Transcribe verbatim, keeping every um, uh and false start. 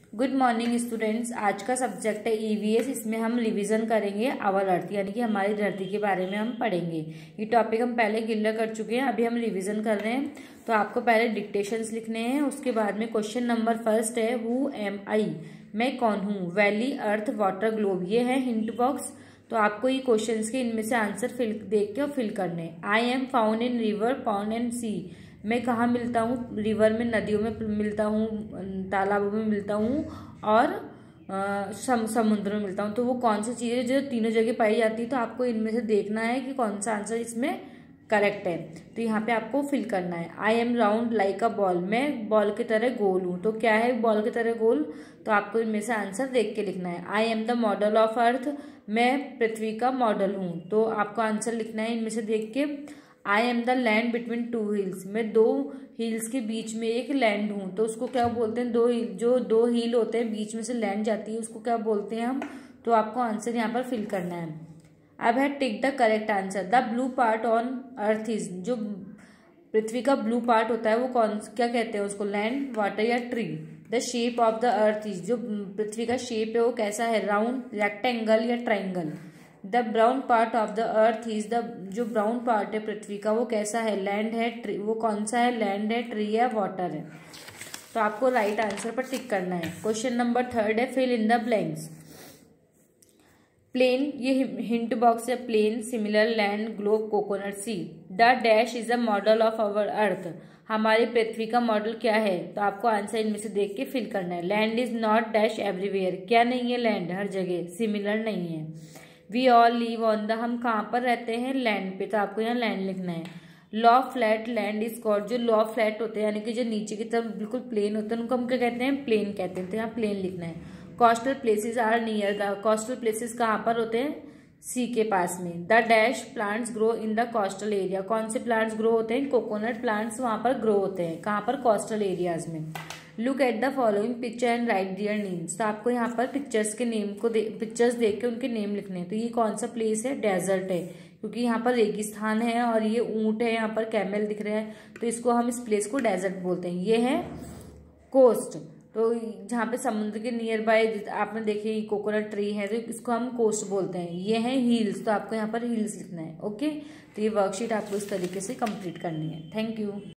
Good morning students. आज का subject है ईवीएस। इसमें हम रिवीजन करेंगे आवर अर्थ यानी कि हमारी धरती के बारे में हम पढ़ेंगे। ये टॉपिक हम पहले क्लियर कर चुके हैं, अभी हम रिवीजन कर रहे हैं। तो आपको पहले डिक्टेशंस लिखने हैं, उसके बाद में क्वेश्चन नंबर फर्स्ट है हु एम आई, मैं कौन हूँ। वैली, अर्थ, वाटर, ग्लोब, ये है हिंट बॉक्स। तो आपको ये क्वेश्चंस के इनमें से आंसर फिल देख के और फिल करने। I am found in river, pond and sea, मैं कहाँ मिलता हूँ। रिवर में, नदियों में मिलता हूँ, तालाबों में मिलता हूँ और आ, सम, समुद्र में मिलता हूँ। तो वो कौन सी चीज़ है जो तीनों जगह पाई जाती है। तो आपको इनमें से देखना है कि कौन सा आंसर इसमें करेक्ट है। तो यहाँ पे आपको फिल करना है। I am round like a ball, मैं बॉल की तरह गोल हूँ। तो क्या है बॉल की तरह गोल, तो आपको इनमें से आंसर देख के लिखना है। I am the model of earth, मैं पृथ्वी का मॉडल हूँ। तो आपको आंसर लिखना है इनमें से देख के। I am the land between two hills, मैं दो हिल्स के बीच में एक लैंड हूँ। तो उसको क्या बोलते हैं, दो जो दो हिल होते हैं बीच में से लैंड जाती है उसको क्या बोलते हैं हम। तो आपको आंसर यहाँ पर फिल करना है। अब है tick the correct answer. The blue part on earth is, जो पृथ्वी का ब्लू पार्ट होता है वो कौन क्या कहते हैं उसको, लैंड, वाटर या tree. The shape of the earth is, जो पृथ्वी का शेप है वो कैसा है, राउंड, रेक्टेंगल या triangle. The brown part of the earth is, the जो ब्राउन पार्ट है पृथ्वी का वो कैसा है, लैंड है, ट्री, वो कौन सा है, लैंड है, ट्री है, वाटर है। तो आपको राइट आंसर पर टिक करना है। क्वेश्चन नंबर थर्ड है fill in the blanks. Plain, ये हिंट बॉक्स है। Plain, similar, land, globe, coconut, sea. The dash is a model of our earth, हमारी पृथ्वी का मॉडल क्या है। तो आपको आंसर इनमें से देख के फिल करना है। Land is not dash everywhere, क्या नहीं है लैंड हर जगह। सिमिलर नहीं है। We all live on the, हम कहाँ पर रहते हैं, लैंड पे। तो आपको यहाँ लैंड लिखना है। Low flat land is called, जो लॉ फ्लैट होते हैं यानी कि जो नीचे की तरफ बिल्कुल प्लेन होते हैं उनको हम क्या कहते हैं, प्लेन कहते हैं। तो यहाँ प्लेन लिखना है। Coastal places are near the, coastal places कहाँ पर होते हैं, सी के पास में। The dash plants grow in the coastal area, कौन से प्लांट्स ग्रो होते हैं, कोकोनट प्लांट्स वहां पर ग्रो होते हैं, कहाँ पर, कोस्टल एरियाज में। Look at the following picture and write their names, तो आपको यहाँ पर पिक्चर्स के नेम को दे, पिक्चर्स देख के उनके नेम लिखने हैं। तो ये कौन सा प्लेस है, डेजर्ट है, क्योंकि यहाँ पर रेगिस्तान है और ये ऊंट है, यहाँ पर कैमल दिख रहे हैं, तो इसको हम इस प्लेस को डेजर्ट बोलते हैं। ये है कोस्ट, तो जहाँ पे समुद्र के नियर बाय आपने देखे कोकोनट ट्री है तो इसको हम कोस्ट बोलते हैं। ये है हिल्स, तो आपको यहाँ पर हिल्स लिखना है। ओके, तो ये वर्कशीट आपको इस तरीके से कंप्लीट करनी है। Thank you.